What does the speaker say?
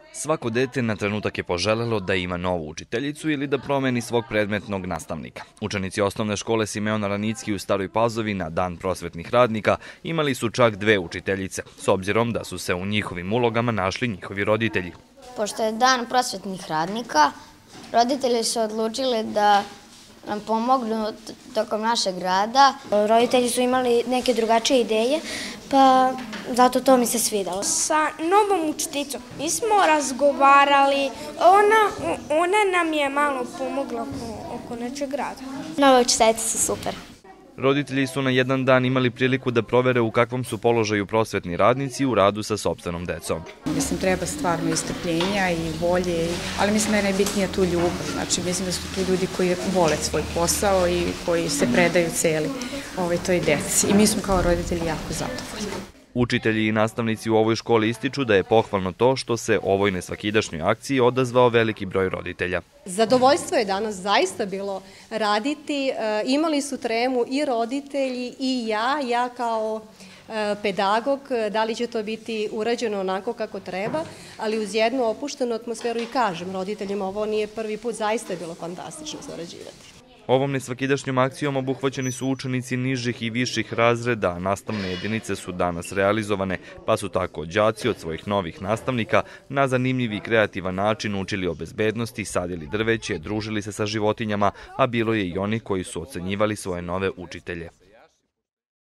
Svako dete na trenutak je poželelo da ima novu učiteljicu ili da promeni svog predmetnog nastavnika. Učenici osnovne škole Simeon Ranicki u Staroj Pazovi na Dan prosvetnih radnika imali su čak 2 učiteljice, s obzirom da su se u njihovim ulogama našli njihovi roditelji. Pošto je Dan prosvetnih radnika, roditelji su odlučili da nam pomognu tokom našeg rada. Roditelji su imali neke drugačije ideje, pa zato to mi se svidalo. Sa novom učiteljicom mi smo razgovarali, ona nam je malo pomogla oko nečeg rada. Nove učiteljice su super. Roditelji su na jedan dan imali priliku da provere u kakvom su položaju prosvetni radnici u radu sa sopstvenom decom. Mislim, treba stvarno i strpljenja i volje, ali mislim da je najbitnija tu ljubav. Znači, mislim da su tu ljudi koji vole svoj posao i koji se predaju celi toj deci. I mi smo kao roditelji jako zadovoljni. Učitelji i nastavnici u ovoj školi ističu da je pohvalno to što se ovoj nesvakidašnjoj akciji odazvao veliki broj roditelja. Zadovoljstvo je danas zaista bilo raditi. Imali su tremu i roditelji i ja kao pedagog, da li će to biti urađeno onako kako treba, ali uz jednu opuštenu atmosferu i kažem roditeljima, ovo nije prvi put, zaista je bilo fantastično sarađivati. Ovom nesvakidašnjom akcijom obuhvaćeni su učenici nižih i viših razreda, a nastavne jedinice su danas realizovane, pa su tako đaci od svojih novih nastavnika na zanimljiv i kreativan način učili o bezbednosti, sadili drveće, družili se sa životinjama, a bilo je i onih koji su ocenjivali svoje nove učitelje.